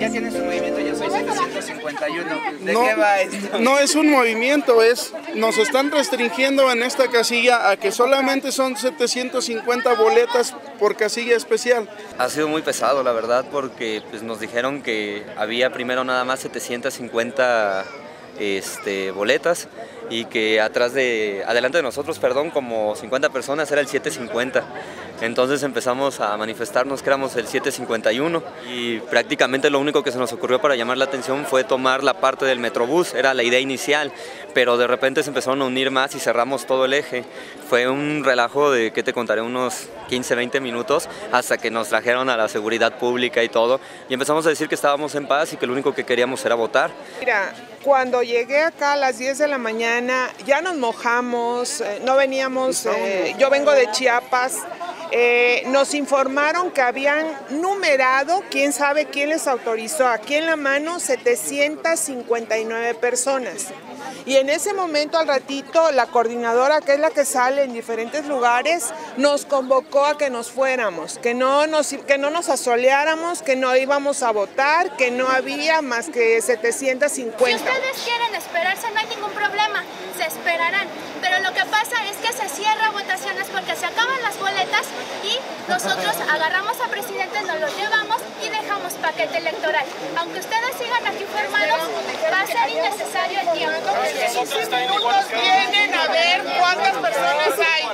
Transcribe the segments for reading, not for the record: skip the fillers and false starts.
Ya tienes un movimiento, yo soy 751. ¿De qué va esto? No es un movimiento, nos están restringiendo en esta casilla a que solamente son 750 boletas por casilla especial. Ha sido muy pesado, la verdad, porque pues, nos dijeron que había primero nada más 750 boletas y que adelante de nosotros, como 50 personas era el 750. Entonces empezamos a manifestarnos que éramos el 751 y prácticamente lo único que se nos ocurrió para llamar la atención fue tomar la parte del Metrobús, era la idea inicial, pero de repente se empezaron a unir más y cerramos todo el eje. Fue un relajo de, ¿qué te contaré? Unos 15, 20 minutos hasta que nos trajeron a la seguridad pública y todo y empezamos a decir que estábamos en paz y que lo único que queríamos era votar. Mira, cuando llegué acá a las 10 de la mañana ya nos mojamos, no veníamos, yo vengo de Chiapas. Nos informaron que habían numerado, quién sabe quién les autorizó, aquí en la mano 759 personas. Y en ese momento, al ratito, la coordinadora, que es la que sale en diferentes lugares, nos convocó a que nos fuéramos, que no nos asoleáramos, que no íbamos a votar, que no había más que 750. Si ustedes quieren esperarse, no hay ningún problema, se esperarán. Pero lo que pasa es que se cierra votaciones porque se acaban las boletas y nosotros agarramos a presidente, nos lo llevamos y dejamos paquete electoral. Aunque ustedes sigan aquí formados, va a ser innecesario el tiempo. Vienen a ver cuántas personas hay.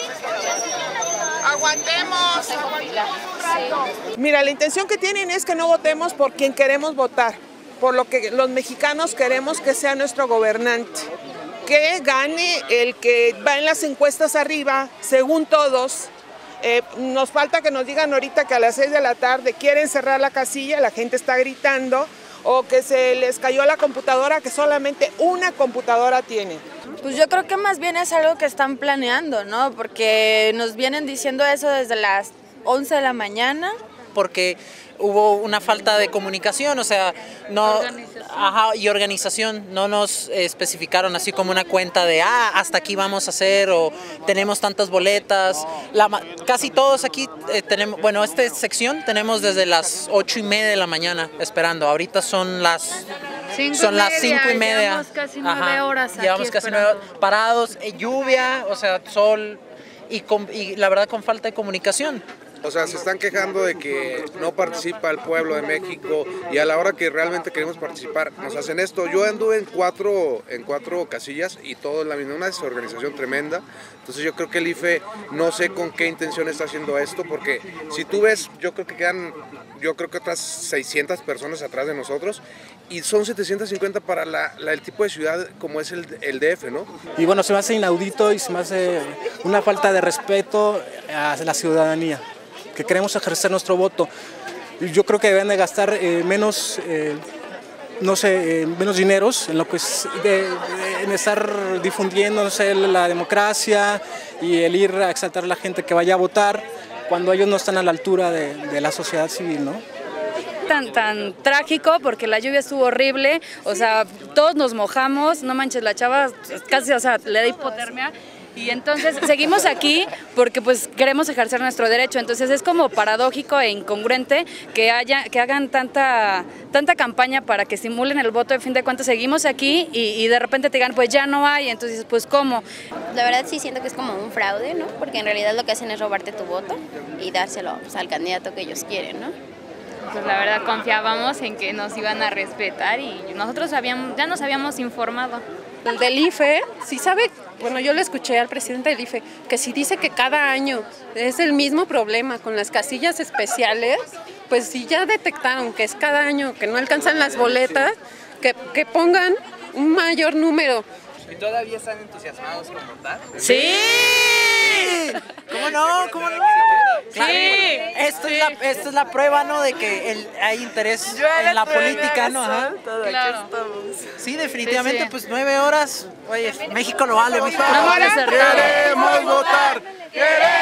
Aguantemos un rato. Mira, la intención que tienen es que no votemos por quien queremos votar, por lo que los mexicanos queremos que sea nuestro gobernante. Que gane el que va en las encuestas arriba, según todos. Nos falta que nos digan ahorita que a las 6 de la tarde quieren cerrar la casilla, la gente está gritando, o que se les cayó la computadora, que solamente una computadora tiene. Pues yo creo que más bien es algo que están planeando, ¿no? Porque nos vienen diciendo eso desde las 11 de la mañana. Porque hubo una falta de comunicación, o sea, y organización, no nos especificaron así como una cuenta de hasta aquí vamos a hacer o tenemos tantas boletas. Casi todos aquí tenemos, bueno, esta sección tenemos desde las 8:30 de la mañana esperando. Ahorita son las 5:30. Llevamos casi 9 horas aquí. Llevamos casi 9 horas parados, lluvia, o sea, sol y la verdad con falta de comunicación. O sea, se están quejando de que no participa el pueblo de México y a la hora que realmente queremos participar nos hacen esto. Yo anduve en cuatro casillas y todo en la misma, una desorganización tremenda. Entonces yo creo que el IFE no sé con qué intención está haciendo esto, porque si tú ves, yo creo que otras 600 personas atrás de nosotros y son 750 para el tipo de ciudad como es el DF, ¿no? Y bueno, se me hace inaudito y se me hace una falta de respeto a la ciudadanía, que queremos ejercer nuestro voto. Yo creo que deben de gastar menos dineros en lo que es en estar difundiendo, no sé, la democracia y el ir a exaltar a la gente que vaya a votar cuando ellos no están a la altura de la sociedad civil, ¿no? Tan trágico porque la lluvia estuvo horrible, o sea, todos nos mojamos, no manches, la chava casi, o sea, le da hipotermia. Y entonces seguimos aquí porque pues queremos ejercer nuestro derecho, entonces es como paradójico e incongruente que hagan tanta campaña para que estimulen el voto. De fin de cuentas seguimos aquí y de repente te digan pues ya no hay, entonces pues ¿cómo? La verdad sí siento que es como un fraude, ¿no? Porque en realidad lo que hacen es robarte tu voto y dárselo pues, al candidato que ellos quieren, ¿no? Pues la verdad confiábamos en que nos iban a respetar y nosotros ya nos habíamos informado. El del IFE, sí sabe, bueno, yo le escuché al presidente del IFE, que si dice que cada año es el mismo problema con las casillas especiales, pues si ya detectaron que es cada año que no alcanzan las boletas, que pongan un mayor número. ¿Y todavía están entusiasmados con votar? ¡Sí! ¿Cómo no? ¿Cómo no? Claro, sí. Esto es la prueba, ¿no? De que hay interés en la política, ¿no? Ajá. Claro. Sí, definitivamente, sí. Pues 9 horas. Oye, México lo vale, México no lo vale. ¡Queremos votar! ¡Queremos